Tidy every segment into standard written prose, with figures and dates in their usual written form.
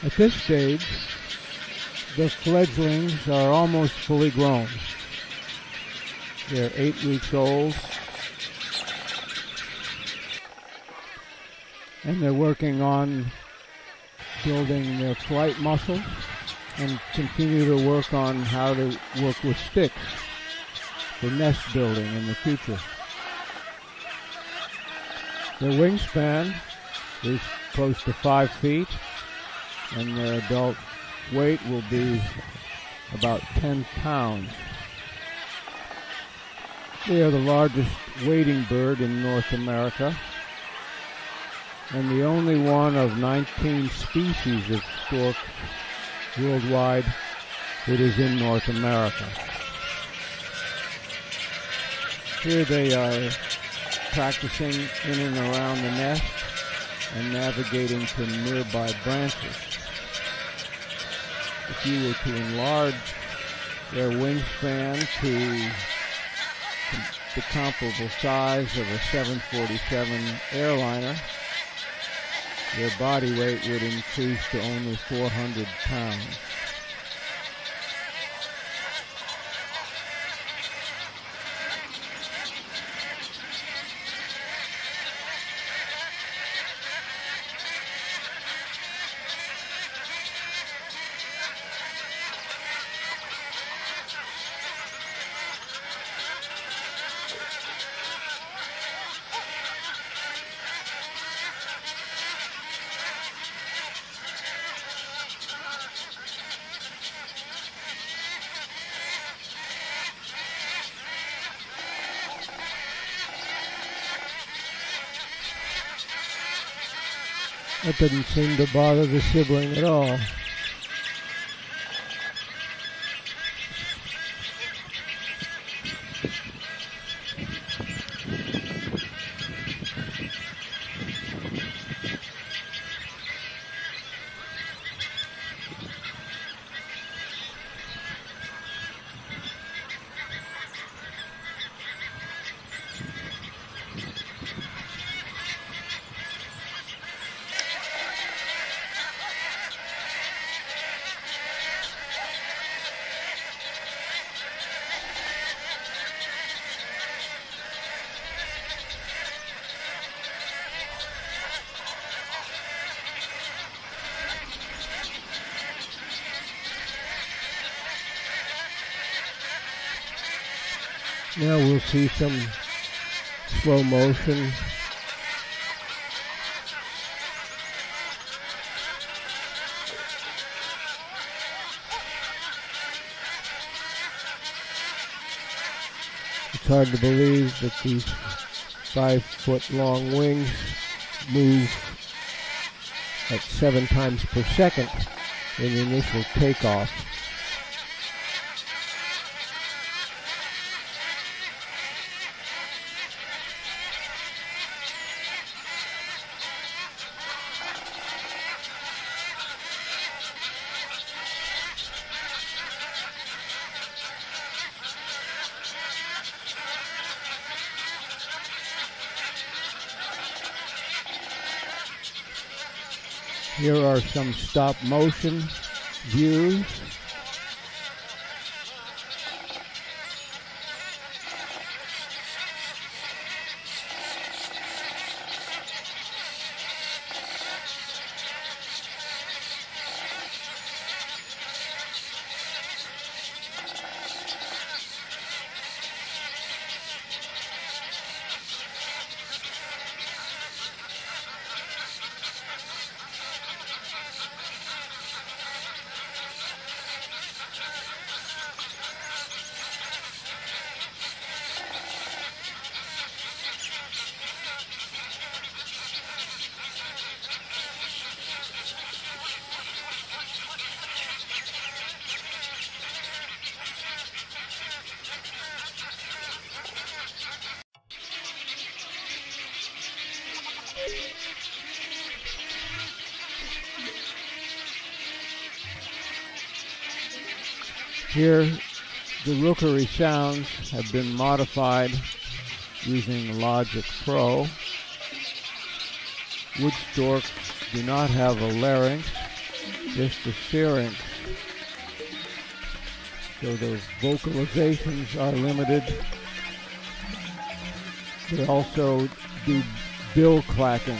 At this stage, the fledglings are almost fully grown. They're 8 weeks old, and they're working on building their flight muscle and continue to work on how to work with sticks for nest building in the future. Their wingspan is close to 5 feet, and their adult weight will be about 10 pounds. They are the largest wading bird in North America, and the only one of 19 species of stork worldwide that is in North America. Here they are practicing in and around the nest and navigating to nearby branches. If you were to enlarge their wingspan to the comparable size of a 747 airliner, their body weight would increase to only 400 pounds. That didn't seem to bother the sibling at all. Now we'll see some slow motion. It's hard to believe that these 5-foot-long wings move at 7 times per second in the initial takeoff. Here are some stop motion views. Here, the rookery sounds have been modified using Logic Pro. Wood storks do not have a larynx, just the syrinx. So the vocalizations are limited. They also do bill clacking.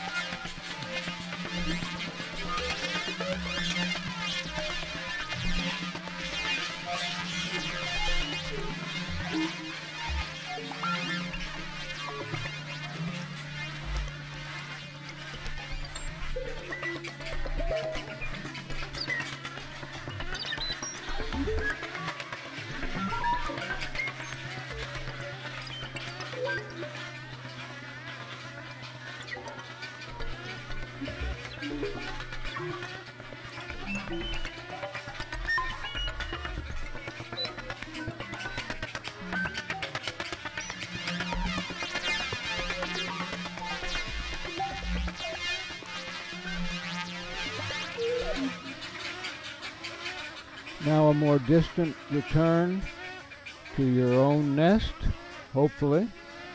Now a more distant return to your own nest, hopefully.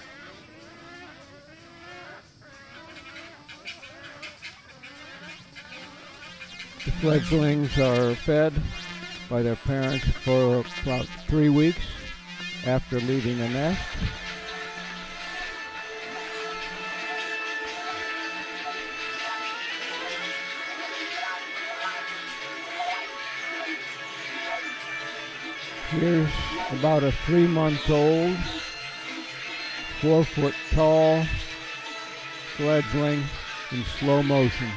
The fledglings are fed by their parents for about 3 weeks after leaving the nest. Here's about a 3-month-old, 4-foot tall fledgling in slow motion.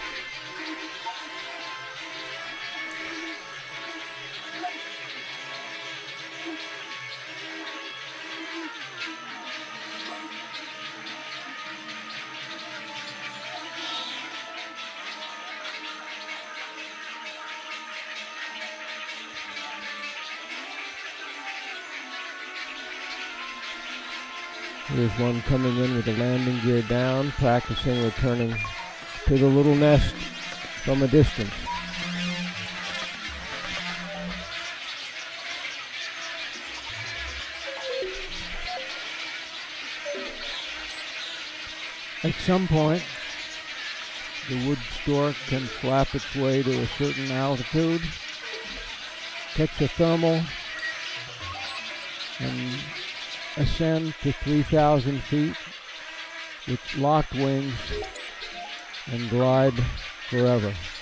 Here's one coming in with the landing gear down, practicing returning to the little nest from a distance. At some point, the wood stork can flap its way to a certain altitude, catch a thermal, and ascend to 3,000 feet with locked wings and glide forever.